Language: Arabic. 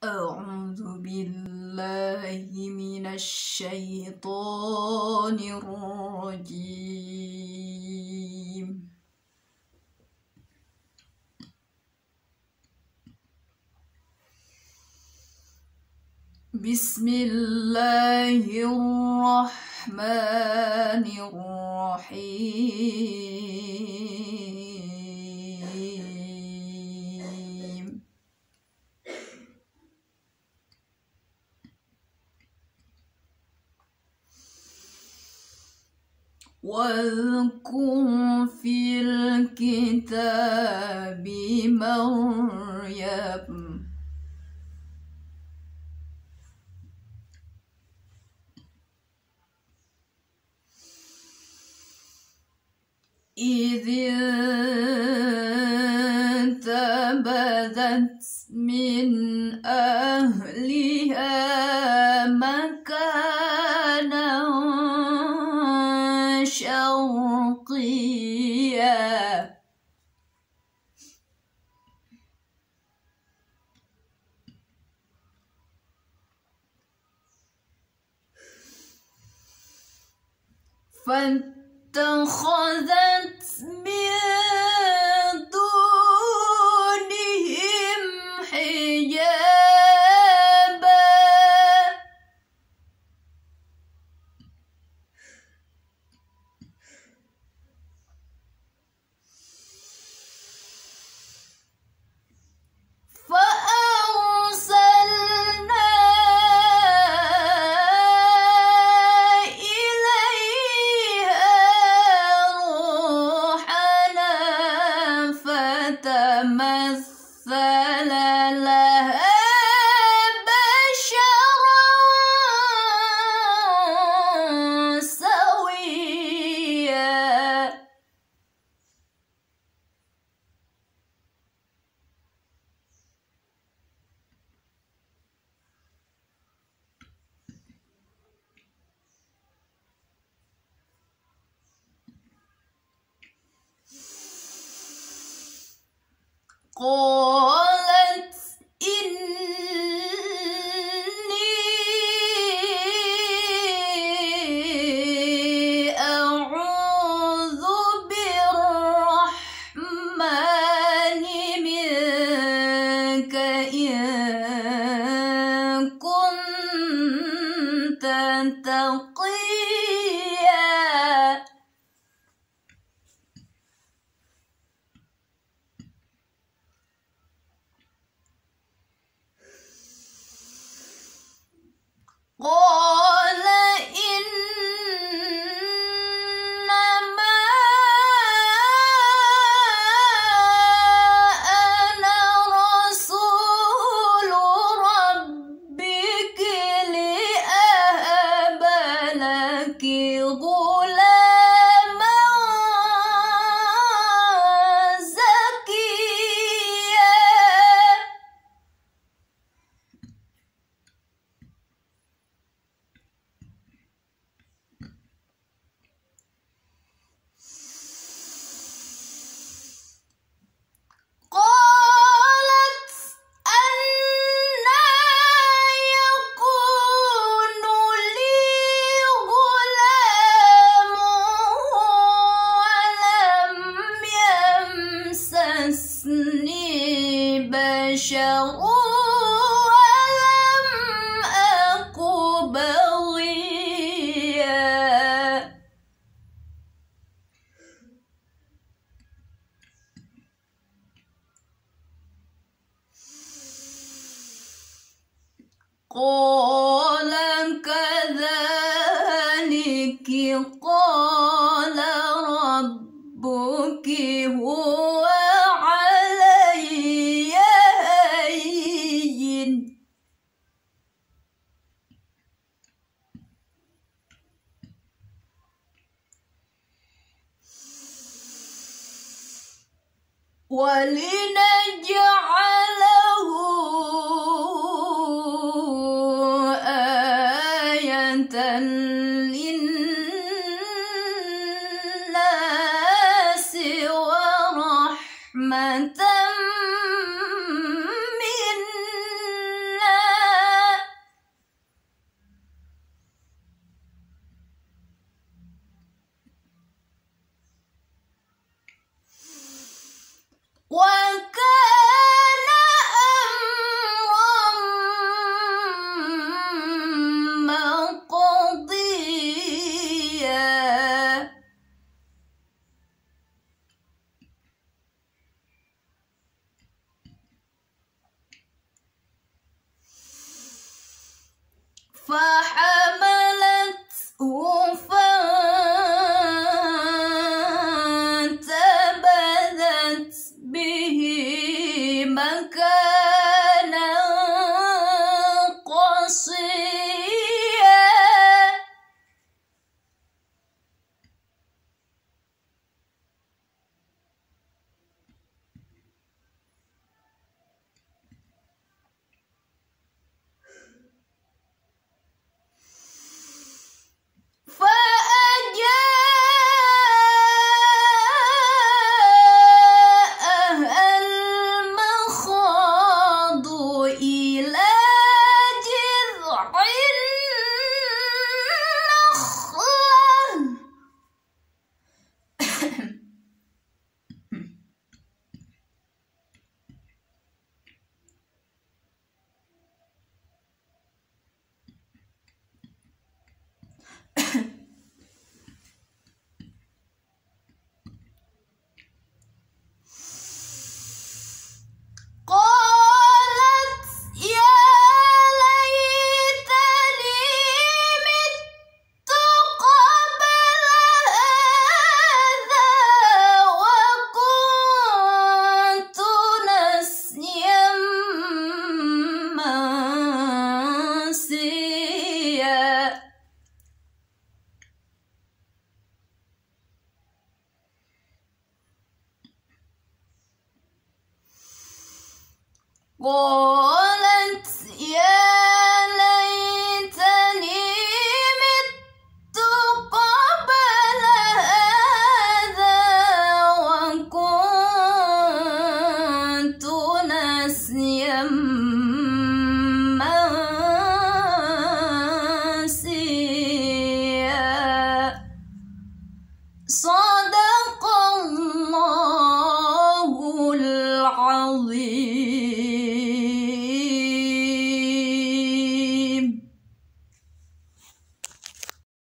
أعوذ بالله من الشيطان الرجيم. بسم الله الرحمن الرحيم. واذكر في الكتاب مريم إذ انتبذت من أهلها مكانا شرقيا فاتخذت من دونهم حجابا فأرسلنا إليها روحنا فتمثل لها بشرا سويا قالت إني أعوذ بالرحمن منك إن كنت تقيا قال إنما أنا رسول ربك لأهب لك غلاما زكيا قالت أنى يكون لي غلام ولم يمسسني بشر ولم أك بغيا قال كذلك قال ربك هو علي هين ولنجعله آية للناس ورحمة منا وكان أمرا مقضيا فحملته فانتبذت به مكانا قصيا فأجاءها المخاض إلى جذع النخلة قالت يا ليتني مت قبل هذا وكنت نسيا منسيا قالت يا ليتني مت قبل هذا وكنت نسيا منسيا.